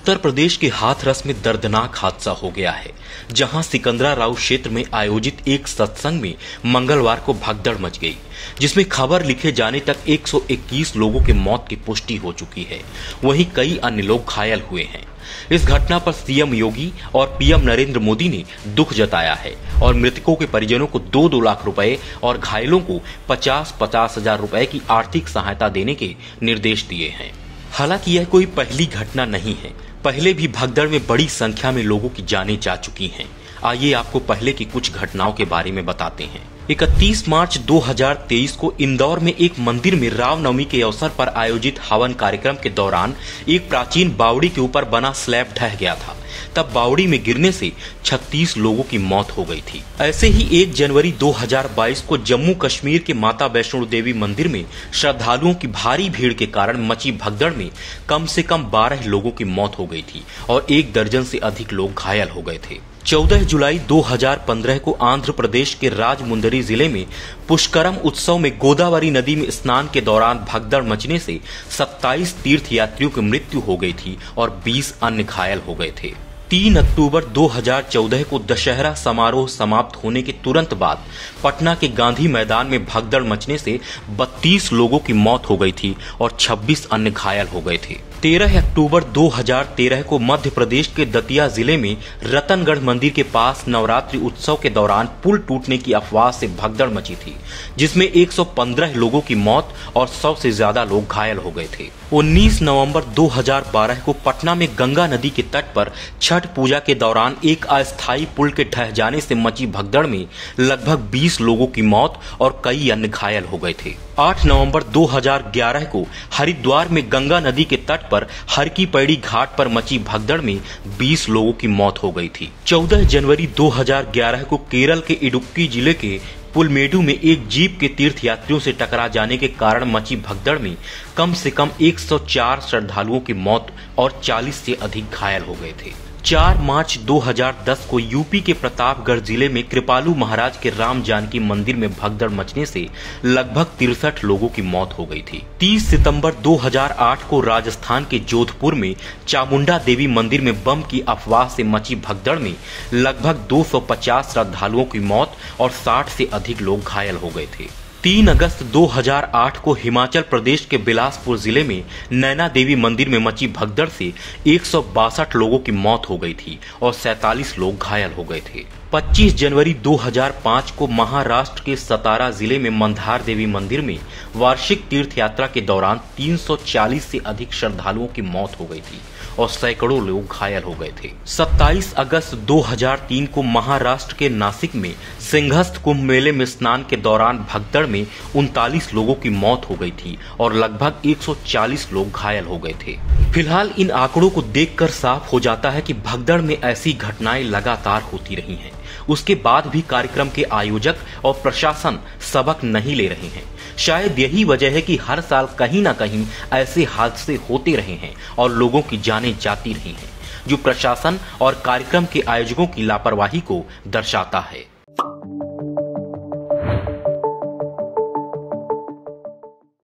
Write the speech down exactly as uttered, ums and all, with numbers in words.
उत्तर प्रदेश के हाथरस में दर्दनाक हादसा हो गया है, जहां सिकंदराराव क्षेत्र में आयोजित एक सत्संग में मंगलवार को भगदड़ मच गई, जिसमें खबर लिखे जाने तक एक सौ इक्कीस लोगों की मौत की पुष्टि हो चुकी है। वहीं कई अन्य लोग घायल हुए हैं। इस घटना पर सीएम योगी और पीएम नरेंद्र मोदी ने दुख जताया है और मृतकों के परिजनों को दो दो लाख रुपए और घायलों को पचास पचास हजार रुपए की आर्थिक सहायता देने के निर्देश दिए हैं। हालांकि यह कोई पहली घटना नहीं है, पहले भी भगदड़ में बड़ी संख्या में लोगों की जानें जा चुकी हैं। आइए आपको पहले की कुछ घटनाओं के बारे में बताते हैं। इकतीस मार्च दो हज़ार तेईस को इंदौर में एक मंदिर में रामनवमी के अवसर पर आयोजित हवन कार्यक्रम के दौरान एक प्राचीन बावड़ी के ऊपर बना स्लैब ढह गया था। तब बावड़ी में गिरने से छत्तीस लोगों की मौत हो गई थी। ऐसे ही एक जनवरी दो हज़ार बाईस को जम्मू कश्मीर के माता वैष्णो देवी मंदिर में श्रद्धालुओं की भारी भीड़ के कारण मची भगदड़ में कम से कम बारह लोगों की मौत हो गई थी और एक दर्जन से अधिक लोग घायल हो गए थे। चौदह जुलाई दो हज़ार पंद्रह को आंध्र प्रदेश के राजमुंदरी जिले में पुष्करम उत्सव में गोदावरी नदी में स्नान के दौरान भगदड़ मचने से सत्ताईस तीर्थ यात्रियों की मृत्यु हो गई थी और बीस अन्य घायल हो गए थे। तीन अक्टूबर दो हज़ार चौदह को दशहरा समारोह समाप्त होने के तुरंत बाद पटना के गांधी मैदान में भगदड़ मचने से बत्तीस लोगों की मौत हो गई थी और छब्बीस अन्य घायल हो गए थे। तेरह अक्टूबर दो हज़ार तेरह को मध्य प्रदेश के दतिया जिले में रतनगढ़ मंदिर के पास नवरात्रि उत्सव के दौरान पुल टूटने की अफवाह से भगदड़ मची थी, जिसमें एक सौ पंद्रह लोगों की मौत और सौ से ज्यादा लोग घायल हो गए थे। उन्नीस नवंबर दो हज़ार बारह को पटना में गंगा नदी के तट पर छठ पूजा के दौरान एक अस्थायी पुल के ढह जाने से मची भगदड़ में लगभग बीस लोगों की मौत और कई अन्य घायल हो गए थे। आठ नवंबर दो हज़ार ग्यारह को हरिद्वार में गंगा नदी के तट पर हर की पैड़ी घाट पर मची भगदड़ में बीस लोगों की मौत हो गई थी। चौदह जनवरी दो हज़ार ग्यारह को केरल के इडुक्की जिले के पुलमेडु में एक जीप के तीर्थ यात्रियों से टकरा जाने के कारण मची भगदड़ में कम से कम एक सौ चार श्रद्धालुओं की मौत और चालीस से अधिक घायल हो गए थे। चार मार्च दो हज़ार दस को यूपी के प्रतापगढ़ जिले में कृपालू महाराज के राम जानकी मंदिर में भगदड़ मचने से लगभग तिरसठ लोगों की मौत हो गई थी। तीस सितंबर दो हज़ार आठ को राजस्थान के जोधपुर में चामुंडा देवी मंदिर में बम की अफवाह से मची भगदड़ में लगभग दो सौ पचास श्रद्धालुओं की मौत और साठ से अधिक लोग घायल हो गए थे। तीन अगस्त दो हज़ार आठ को हिमाचल प्रदेश के बिलासपुर जिले में नैना देवी मंदिर में मची भगदड़ से एक सौ बासठ लोगों की मौत हो गई थी और सैतालीस लोग घायल हो गए थे। पच्चीस जनवरी दो हज़ार पाँच को महाराष्ट्र के सतारा जिले में मंधार देवी मंदिर में वार्षिक तीर्थ यात्रा के दौरान तीन सौ चालीस से अधिक श्रद्धालुओं की मौत हो गई थी और सैकड़ों लोग घायल हो गए थे। सत्ताईस अगस्त दो हज़ार तीन को महाराष्ट्र के नासिक में सिंहस्थ कुंभ मेले में स्नान के दौरान भगदड़ में उनतालीस लोगों की मौत हो गई थी और लगभग एक सौ चालीस लोग घायल हो गए थे। फिलहाल इन आंकड़ों को देखकर साफ हो जाता है कि भगदड़ में ऐसी घटनाएं लगातार होती रही हैं। उसके बाद भी कार्यक्रम के आयोजक और प्रशासन सबक नहीं ले रहे हैं। शायद यही वजह है कि हर साल कहीं ना कहीं ऐसे हादसे होते रहे हैं और लोगों की जानें जाती रही हैं, जो प्रशासन और कार्यक्रम के आयोजकों की लापरवाही को दर्शाता है।